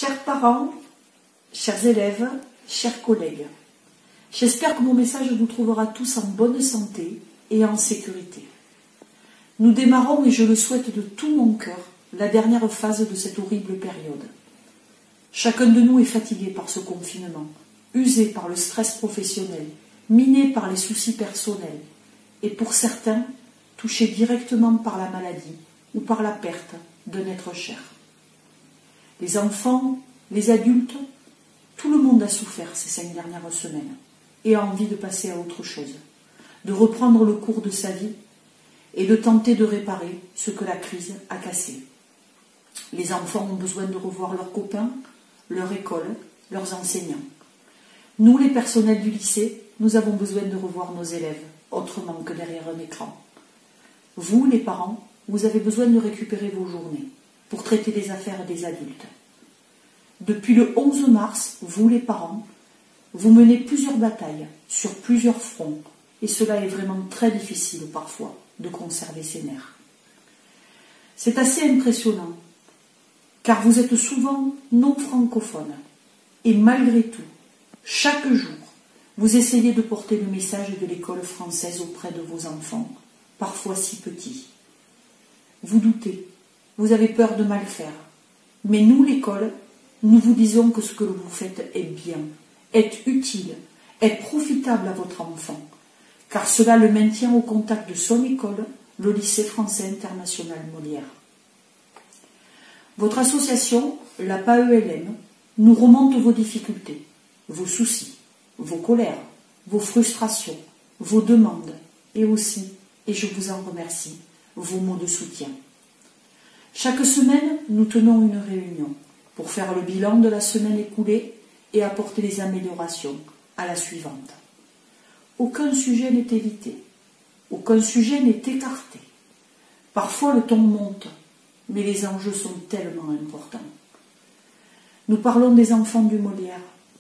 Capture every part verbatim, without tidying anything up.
Chers parents, chers élèves, chers collègues, j'espère que mon message vous trouvera tous en bonne santé et en sécurité. Nous démarrons, et je le souhaite de tout mon cœur, la dernière phase de cette horrible période. Chacun de nous est fatigué par ce confinement, usé par le stress professionnel, miné par les soucis personnels, et pour certains, touché directement par la maladie ou par la perte d'un être cher. Les enfants, les adultes, tout le monde a souffert ces cinq dernières semaines et a envie de passer à autre chose, de reprendre le cours de sa vie et de tenter de réparer ce que la crise a cassé. Les enfants ont besoin de revoir leurs copains, leur école, leurs enseignants. Nous, les personnels du lycée, nous avons besoin de revoir nos élèves, autrement que derrière un écran. Vous, les parents, vous avez besoin de récupérer vos journées pour traiter des affaires des adultes. Depuis le onze mars, vous, les parents, vous menez plusieurs batailles sur plusieurs fronts, et cela est vraiment très difficile parfois de conserver ses nerfs. C'est assez impressionnant, car vous êtes souvent non francophones, et malgré tout, chaque jour, vous essayez de porter le message de l'école française auprès de vos enfants, parfois si petits. Vous doutez, vous avez peur de mal faire, mais nous, l'école, nous vous disons que ce que vous faites est bien, est utile, est profitable à votre enfant, car cela le maintient au contact de son école, le lycée français international Molière. Votre association, la P A E L M, nous remonte vos difficultés, vos soucis, vos colères, vos frustrations, vos demandes, et aussi, et je vous en remercie, vos mots de soutien. Chaque semaine, nous tenons une réunion pour faire le bilan de la semaine écoulée et apporter les améliorations à la suivante. Aucun sujet n'est évité, aucun sujet n'est écarté. Parfois le ton monte, mais les enjeux sont tellement importants. Nous parlons des enfants du Molière,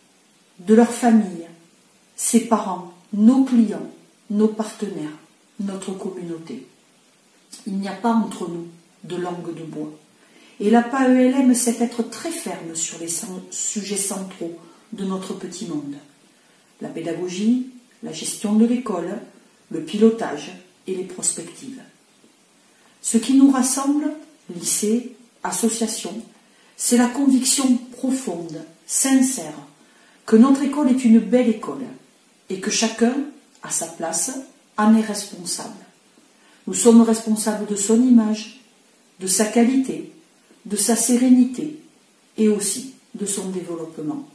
de leur famille, ses parents, nos clients, nos partenaires, notre communauté. Il n'y a pas entre nous de langue de bois. Et la P A E L M sait être très ferme sur les sujets centraux de notre petit monde. La pédagogie, la gestion de l'école, le pilotage et les prospectives. Ce qui nous rassemble, lycée, association, c'est la conviction profonde, sincère, que notre école est une belle école et que chacun, à sa place, en est responsable. Nous sommes responsables de son image, de sa qualité, de sa sérénité et aussi de son développement.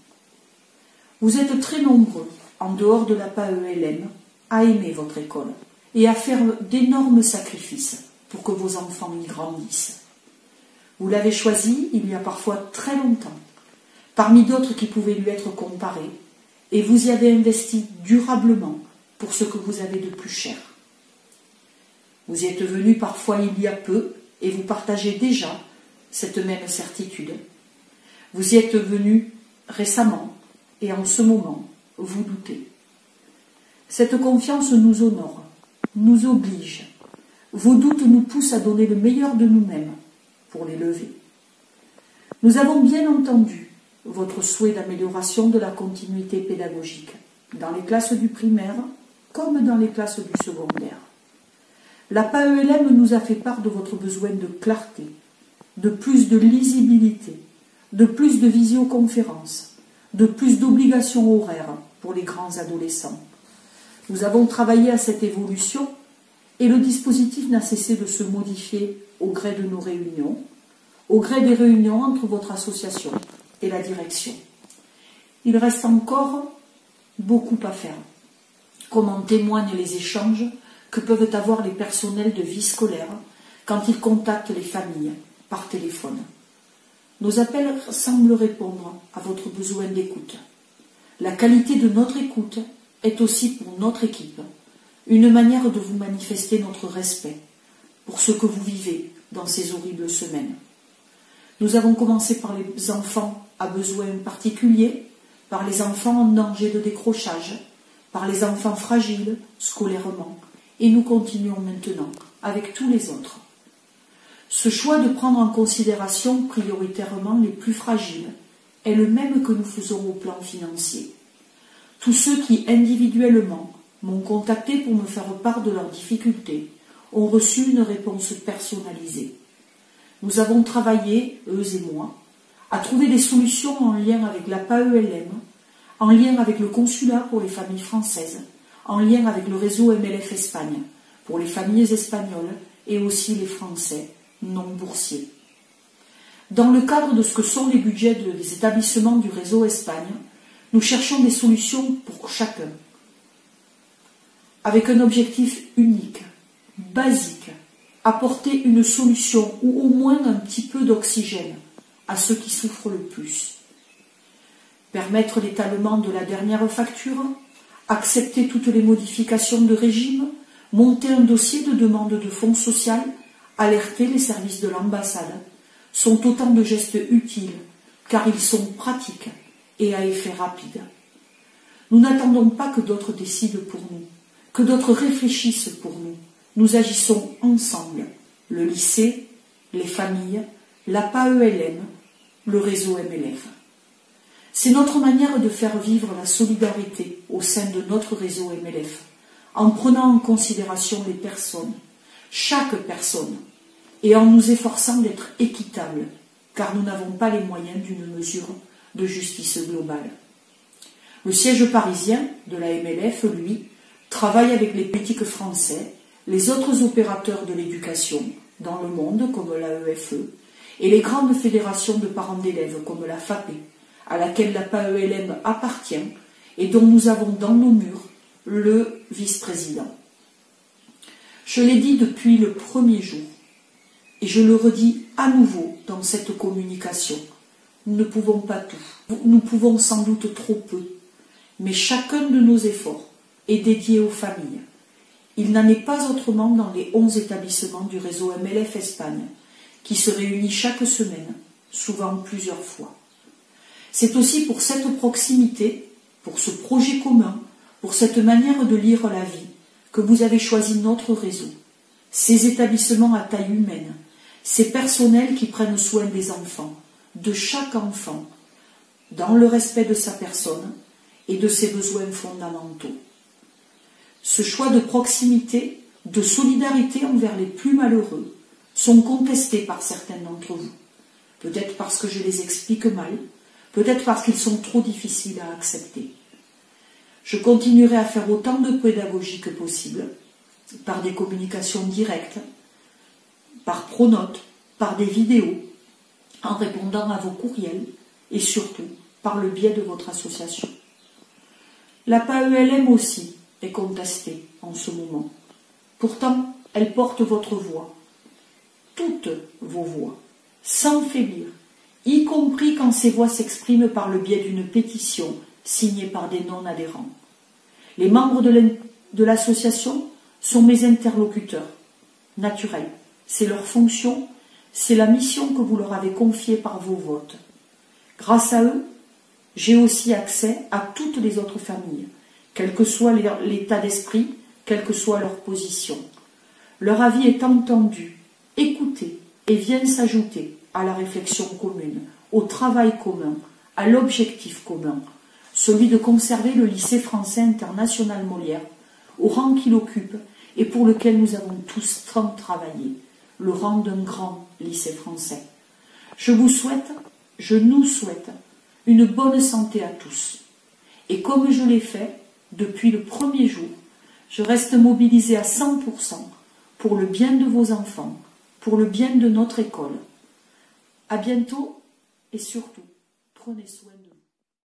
Vous êtes très nombreux, en dehors de la P A E L M, à aimer votre école et à faire d'énormes sacrifices pour que vos enfants y grandissent. Vous l'avez choisi il y a parfois très longtemps, parmi d'autres qui pouvaient lui être comparés, et vous y avez investi durablement pour ce que vous avez de plus cher. Vous y êtes venu parfois il y a peu, et vous partagez déjà cette même certitude. Vous y êtes venu récemment, et en ce moment, vous doutez. Cette confiance nous honore, nous oblige. Vos doutes nous poussent à donner le meilleur de nous-mêmes pour les lever. Nous avons bien entendu votre souhait d'amélioration de la continuité pédagogique, dans les classes du primaire comme dans les classes du secondaire. La P A E L M nous a fait part de votre besoin de clarté, de plus de lisibilité, de plus de visioconférences, de plus d'obligations horaires pour les grands adolescents. Nous avons travaillé à cette évolution et le dispositif n'a cessé de se modifier au gré de nos réunions, au gré des réunions entre votre association et la direction. Il reste encore beaucoup à faire, comme en témoignent les échanges que peuvent avoir les personnels de vie scolaire quand ils contactent les familles par téléphone. Nos appels semblent répondre à votre besoin d'écoute. La qualité de notre écoute est aussi pour notre équipe une manière de vous manifester notre respect pour ce que vous vivez dans ces horribles semaines. Nous avons commencé par les enfants à besoins particuliers, par les enfants en danger de décrochage, par les enfants fragiles scolairement, et nous continuons maintenant avec tous les autres. Ce choix de prendre en considération prioritairement les plus fragiles est le même que nous faisons au plan financier. Tous ceux qui, individuellement, m'ont contacté pour me faire part de leurs difficultés ont reçu une réponse personnalisée. Nous avons travaillé, eux et moi, à trouver des solutions en lien avec la P A E L M, en lien avec le consulat pour les familles françaises, en lien avec le réseau M L F Espagne, pour les familles espagnoles et aussi les Français non boursiers. Dans le cadre de ce que sont les budgets des établissements du réseau Espagne, nous cherchons des solutions pour chacun, avec un objectif unique, basique, apporter une solution ou au moins un petit peu d'oxygène à ceux qui souffrent le plus. Permettre l'étalement de la dernière facture, accepter toutes les modifications de régime, monter un dossier de demande de fonds social, alerter les services de l'ambassade, sont autant de gestes utiles, car ils sont pratiques et à effet rapide. Nous n'attendons pas que d'autres décident pour nous, que d'autres réfléchissent pour nous. Nous agissons ensemble, le lycée, les familles, la P A E L M, le réseau M L F. C'est notre manière de faire vivre la solidarité au sein de notre réseau M L F, en prenant en considération les personnes, chaque personne, et en nous efforçant d'être équitables, car nous n'avons pas les moyens d'une mesure de justice globale. Le siège parisien de la M L F, lui, travaille avec les politiques français, les autres opérateurs de l'éducation dans le monde, comme l'A E F E, et les grandes fédérations de parents d'élèves, comme la F A P E, à laquelle la P A E L M appartient et dont nous avons dans nos murs le vice-président. Je l'ai dit depuis le premier jour, et je le redis à nouveau dans cette communication. Nous ne pouvons pas tout, nous pouvons sans doute trop peu, mais chacun de nos efforts est dédié aux familles. Il n'en est pas autrement dans les onze établissements du réseau M L F Espagne, qui se réunit chaque semaine, souvent plusieurs fois. C'est aussi pour cette proximité, pour ce projet commun, pour cette manière de lire la vie, que vous avez choisi notre réseau, ces établissements à taille humaine, ces personnels qui prennent soin des enfants, de chaque enfant, dans le respect de sa personne et de ses besoins fondamentaux. Ce choix de proximité, de solidarité envers les plus malheureux, sont contestés par certains d'entre vous. Peut-être parce que je les explique mal, peut-être parce qu'ils sont trop difficiles à accepter. Je continuerai à faire autant de pédagogie que possible, par des communications directes, par pronotes, par des vidéos, en répondant à vos courriels et surtout par le biais de votre association. La P A E L M aussi est contestée en ce moment. Pourtant, elle porte votre voix, toutes vos voix, sans faiblir, y compris quand ces voix s'expriment par le biais d'une pétition signée par des non-adhérents. Les membres de l'association sont mes interlocuteurs naturels. C'est leur fonction, c'est la mission que vous leur avez confiée par vos votes. Grâce à eux, j'ai aussi accès à toutes les autres familles, quel que soit l'état d'esprit, quelle que soit leur position. Leur avis est entendu, écouté et vient s'ajouter à la réflexion commune, au travail commun, à l'objectif commun, celui de conserver le lycée français international Molière au rang qu'il occupe et pour lequel nous avons tous tant travaillé, le rang d'un grand lycée français. Je vous souhaite, je nous souhaite, une bonne santé à tous. Et comme je l'ai fait depuis le premier jour, je reste mobilisée à cent pour cent pour le bien de vos enfants, pour le bien de notre école. À bientôt et surtout, prenez soin de vous.